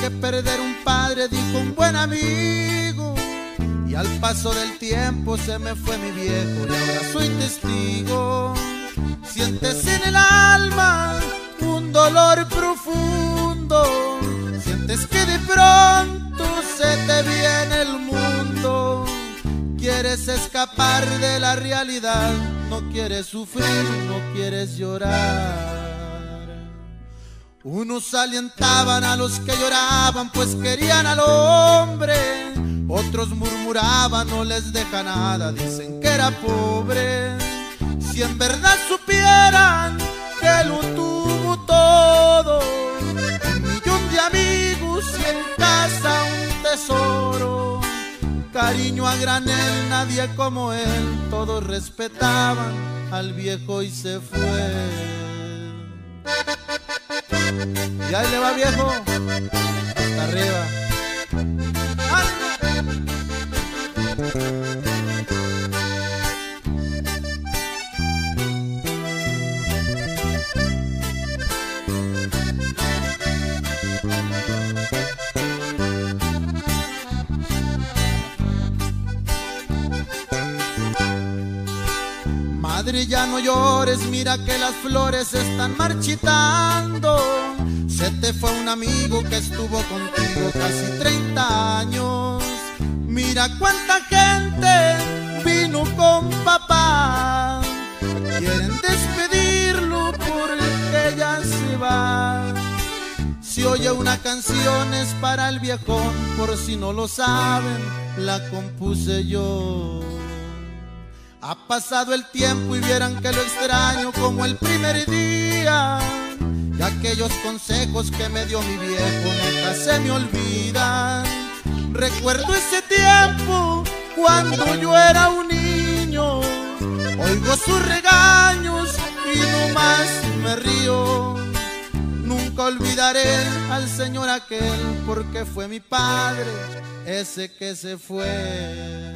que perder un padre, dijo un buen amigo. Y al paso del tiempo se me fue mi viejo y ahora soy testigo. Sientes en el alma un dolor profundo, sientes que de pronto se te viene el mundo. Quieres escapar de la realidad, no quieres sufrir, no quieres llorar. Unos alentaban a los que lloraban, pues querían al hombre. Otros murmuraban, no les deja nada, dicen que era pobre. Si en verdad supieran que lo tuvo todo, un millón de amigos y en casa un tesoro. Cariño a granel, nadie como él, todos respetaban al viejo y se fue. Y ahí le va, viejo, hasta arriba. Madre, ya no llores, mira que las flores están marchitando. Se te fue un amigo que estuvo contigo casi 30 años. Mira cuánta gente vino con papá. Quieren despedirlo porque ya se va. Si oye una canción es para el viejón, por si no lo saben, la compuse yo. Ha pasado el tiempo y vieran que lo extraño como el primer día. Y aquellos consejos que me dio mi viejo nunca se me olvidan. Recuerdo ese tiempo cuando yo era un niño. Oigo sus regaños y nomás me río. Nunca olvidaré al señor aquel, porque fue mi padre ese que se fue.